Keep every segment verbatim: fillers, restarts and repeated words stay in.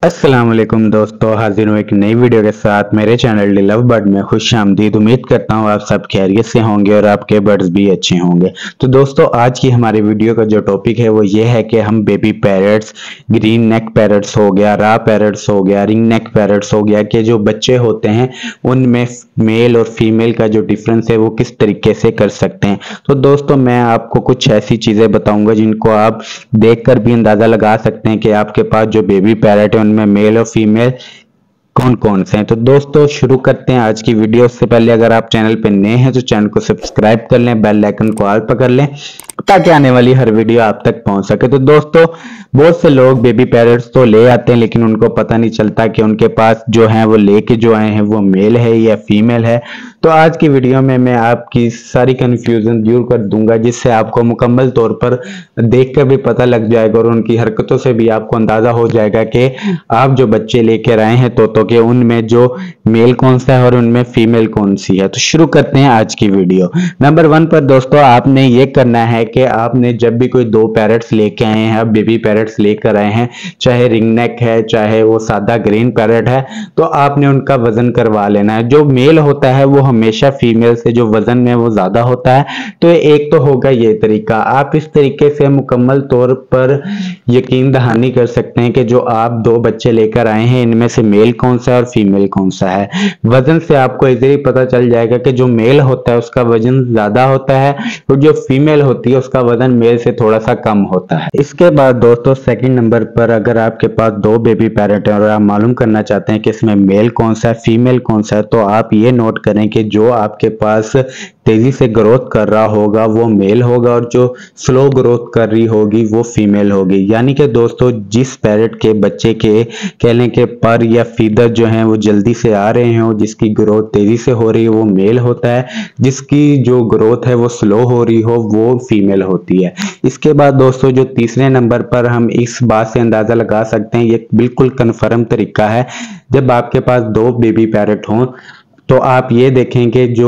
अस्सलाम वालेकुम दोस्तों, हाजिर हूँ एक नई वीडियो के साथ मेरे चैनल डी लव बर्ड में खुश आमदीद। उम्मीद करता हूँ आप सब खैरियत से होंगे और आपके बर्ड्स भी अच्छे होंगे। तो दोस्तों आज की हमारी वीडियो का जो टॉपिक है वो ये है कि हम baby parrots, green neck parrots हो गया, रा पैरट्स हो गया, रिंग नेक पैरट्स हो गया के जो बच्चे होते हैं उनमें मेल और फीमेल का जो डिफरेंस है वो किस तरीके से कर सकते हैं। तो दोस्तों मैं आपको कुछ ऐसी चीजें बताऊंगा जिनको आप देखकर भी अंदाजा लगा सकते हैं कि आपके पास जो बेबी पैरट है में मेल और फीमेल कौन कौन से हैं। तो दोस्तों शुरू करते हैं आज की वीडियो। उससे पहले अगर आप चैनल पे नए हैं तो चैनल को सब्सक्राइब कर लें, बेल आइकन को ऑल पर कर लें ताकि आने वाली हर वीडियो आप तक पहुंच सके। तो दोस्तों बहुत से लोग बेबी पैरट्स तो ले आते हैं लेकिन उनको पता नहीं चलता कि उनके पास जो है वो लेके जो आए हैं वो मेल है या फीमेल है। तो आज की वीडियो में मैं आपकी सारी कंफ्यूजन दूर कर दूंगा जिससे आपको मुकम्मल तौर पर देख कर भी पता लग जाएगा और उनकी हरकतों से भी आपको अंदाजा हो जाएगा कि आप जो बच्चे लेकर आए हैं तोतों के उनमें जो मेल कौन सा है और उनमें फीमेल कौन सी है। तो शुरू करते हैं आज की वीडियो। नंबर वन पर दोस्तों आपने ये करना है कि आपने जब भी कोई दो पैरट्स लेके आए हैं, बेबी पैरट्स लेकर आए हैं, चाहे रिंग नेक है चाहे वो सादा ग्रीन पैरट है, तो आपने उनका वजन करवा लेना है। जो मेल होता है वो हमेशा फीमेल से जो वजन में वो ज्यादा होता है। तो एक तो होगा ये तरीका, आप इस तरीके से मुकम्मल तौर पर यकीन दहानी कर सकते हैं कि जो आप दो बच्चे लेकर आए हैं इनमें से मेल कौन सा है और फीमेल कौन सा है। वजन से आपको इजीली पता चल जाएगा कि जो मेल होता है उसका वजन ज्यादा होता है और जो फीमेल होती है उसका वजन मेल से थोड़ा सा कम होता है। इसके बाद दोस्तों सेकंड नंबर पर अगर आपके पास दो बेबी पैरट है और आप मालूम करना चाहते हैं कि इसमें मेल कौन सा है फीमेल कौन सा है, तो आप ये नोट करें कि जो आपके पास तेजी से ग्रोथ कर रहा होगा वो मेल होगा और जो स्लो ग्रोथ कर रही होगी वो फीमेल होगी। यानी कि दोस्तों जिस पैरट के बच्चे के कह लें कि पर या फीदर जो हैं वो जल्दी से आ रहे हो, जिसकी ग्रोथ तेजी से हो रही है वो मेल होता है, जिसकी जो ग्रोथ है वो स्लो हो रही हो वो फीमेल होती है। इसके बाद दोस्तों जो तीसरे नंबर पर हम इस बात से अंदाजा लगा सकते हैं, ये बिल्कुल कन्फर्म तरीका है, जब आपके पास दो बेबी पैरट हों तो आप ये देखें कि जो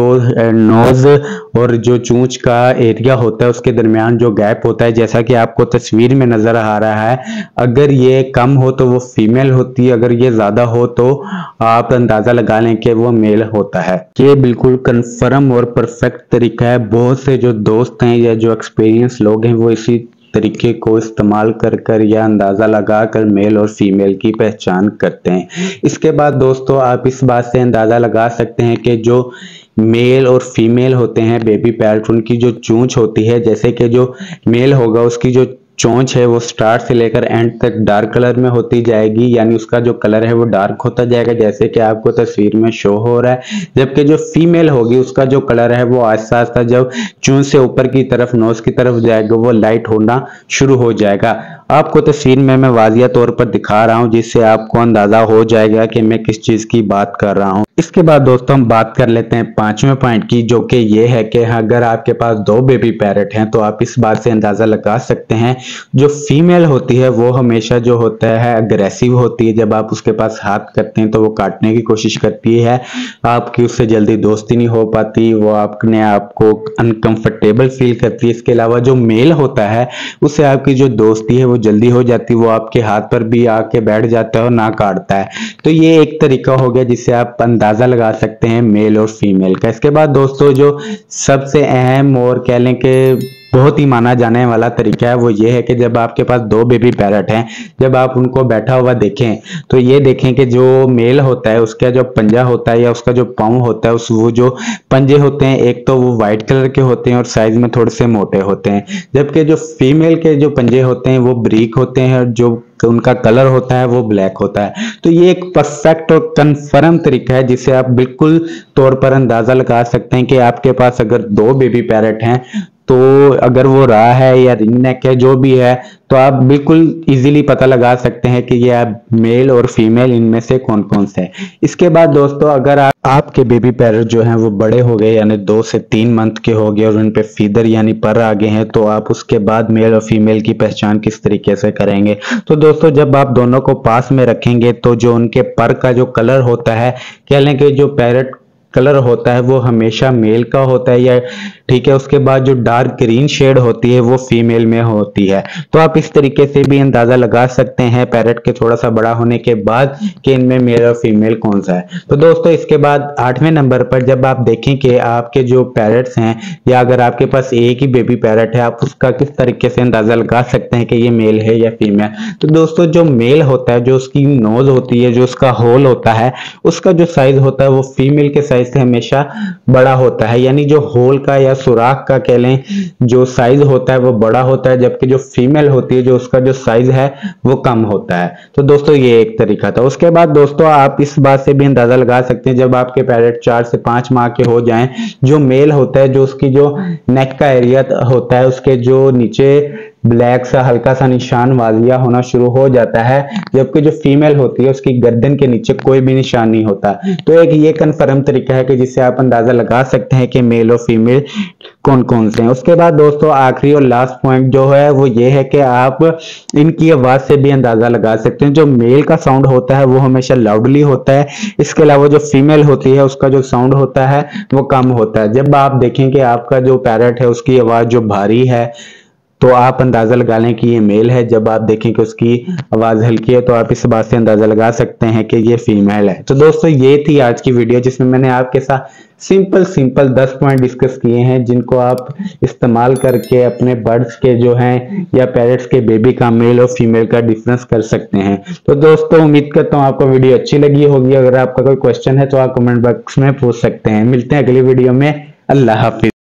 नोज और जो चूंच का एरिया होता है उसके दरमियान जो गैप होता है, जैसा कि आपको तस्वीर में नजर आ रहा है, अगर ये कम हो तो वो फीमेल होती है, अगर ये ज्यादा हो तो आप अंदाजा लगा लें कि वो मेल होता है। ये बिल्कुल कंफर्म और परफेक्ट तरीका है। बहुत से जो दोस्त हैं या जो एक्सपीरियंस लोग हैं वो इसी तरीके को इस्तेमाल कर कर या अंदाजा लगा कर मेल और फीमेल की पहचान करते हैं। इसके बाद दोस्तों आप इस बात से अंदाजा लगा सकते हैं कि जो मेल और फीमेल होते हैं बेबी पैरट, उनकी जो चोंच होती है, जैसे कि जो मेल होगा उसकी जो चोंच है वो स्टार्ट से लेकर एंड तक डार्क कलर में होती जाएगी, यानी उसका जो कलर है वो डार्क होता जाएगा जैसे कि आपको तस्वीर में शो हो रहा है। जबकि जो फीमेल होगी उसका जो कलर है वो आहिस्ता आहिस्ता जब चोंच से ऊपर की तरफ नोज की तरफ जाएगा वो लाइट होना शुरू हो जाएगा। आपको तस्वीर में मैं वाजिया तौर पर दिखा रहा हूं जिससे आपको अंदाजा हो जाएगा कि मैं किस चीज की बात कर रहा हूं। इसके बाद दोस्तों हम बात कर लेते हैं पांचवें पॉइंट की, जो कि ये है कि अगर आपके पास दो बेबी पैरट हैं तो आप इस बात से अंदाजा लगा सकते हैं जो फीमेल होती है वो हमेशा जो होता है अग्रेसिव होती है। जब आप उसके पास हाथ करते हैं तो वो काटने की कोशिश करती है, आपकी उससे जल्दी दोस्ती नहीं हो पाती, वो अपने आप को अनकंफर्टेबल फील करती है। इसके अलावा जो मेल होता है उससे आपकी जो दोस्ती है वो जल्दी हो जाती है, वो आपके हाथ पर भी आके बैठ जाता है और ना काटता है। तो ये एक तरीका हो गया जिससे आप अंदाजा लगा सकते हैं मेल और फीमेल का। इसके बाद दोस्तों जो सबसे अहम और कह लें कि बहुत ही माना जाने वाला तरीका है वो ये है कि जब आपके पास दो बेबी पैरट हैं, जब आप उनको बैठा हुआ देखें तो ये देखें कि जो मेल होता है उसका जो पंजा होता है या उसका जो पाँव होता है, उस वो जो पंजे होते हैं एक तो वो व्हाइट कलर के होते हैं और साइज में थोड़े से मोटे होते हैं, जबकि जो फीमेल के जो पंजे होते हैं वो ब्रीक होते हैं और जो उनका कलर होता है वो ब्लैक होता है। तो ये एक परफेक्ट और कंफर्म तरीका है जिससे आप बिल्कुल तौर पर अंदाजा लगा सकते हैं कि आपके पास अगर दो बेबी पैरट हैं तो अगर वो रा है या रिंग नेक है जो भी है तो आप बिल्कुल इजीली पता लगा सकते हैं कि ये आप मेल और फीमेल इनमें से कौन कौन से हैं। इसके बाद दोस्तों अगर आप आपके बेबी पैरट जो हैं वो बड़े हो गए यानी दो से तीन मंथ के हो गए और उन पे फीदर यानी पर आ गए हैं, तो आप उसके बाद मेल और फीमेल की पहचान किस तरीके से करेंगे। तो दोस्तों जब आप दोनों को पास में रखेंगे तो जो उनके पर का जो कलर होता है, कह लें कि जो पैरट कलर होता है वो हमेशा मेल का होता है या ठीक है। उसके बाद जो डार्क ग्रीन शेड होती है वो फीमेल में होती है। तो आप इस तरीके से भी अंदाजा लगा सकते हैं पैरेट के थोड़ा सा बड़ा होने के बाद कि इनमें मेल और फीमेल कौन सा है। तो दोस्तों इसके बाद आठवें नंबर पर जब आप देखें कि आपके जो पैरेट्स हैं या अगर आपके पास एक ही बेबी पैरेट है, आप उसका किस तरीके से अंदाजा लगा सकते हैं कि ये मेल है या फीमेल। तो दोस्तों जो मेल होता है, जो उसकी नोज होती है, जो उसका होल होता है, उसका जो साइज होता है वो फीमेल के साइज से हमेशा बड़ा होता है। यानी जो होल का या सुराख का कह लें जो साइज होता है वो बड़ा होता है, जबकि जो फीमेल होती है जो उसका जो साइज है वो कम होता है। तो दोस्तों ये एक तरीका था। उसके बाद दोस्तों आप इस बात से भी अंदाजा लगा सकते हैं जब आपके पैरेट चार से पांच माह के हो जाएं, जो मेल होता है जो उसकी जो नेक का एरिया होता है उसके जो नीचे ब्लैक सा हल्का सा निशान वाजिया होना शुरू हो जाता है, जबकि जो फीमेल होती है उसकी गर्दन के नीचे कोई भी निशान नहीं होता। तो एक ये कंफर्म तरीका है कि जिससे आप अंदाजा लगा सकते हैं कि मेल और फीमेल कौन कौन से हैं। उसके बाद दोस्तों आखिरी और लास्ट पॉइंट जो है वो ये है कि आप इनकी आवाज से भी अंदाजा लगा सकते हैं। जो मेल का साउंड होता है वो हमेशा लाउडली होता है, इसके अलावा जो फीमेल होती है उसका जो साउंड होता है वो कम होता है। जब आप देखें कि आपका जो पैरेट है उसकी आवाज जो भारी है तो आप अंदाजा लगा लें कि ये मेल है। जब आप देखें कि उसकी आवाज हल्की है तो आप इस बात से अंदाजा लगा सकते हैं कि ये फीमेल है। तो दोस्तों ये थी आज की वीडियो जिसमें मैंने आपके साथ सिंपल सिंपल दस पॉइंट डिस्कस किए हैं जिनको आप इस्तेमाल करके अपने बर्ड्स के जो हैं या पैरेट्स के बेबी का मेल और फीमेल का डिफरेंस कर सकते हैं। तो दोस्तों उम्मीद करता हूँ आपको वीडियो अच्छी लगी होगी। अगर आपका कोई क्वेश्चन है तो आप कमेंट बॉक्स में पूछ सकते हैं। मिलते हैं अगली वीडियो में। अल्लाह हाफिज।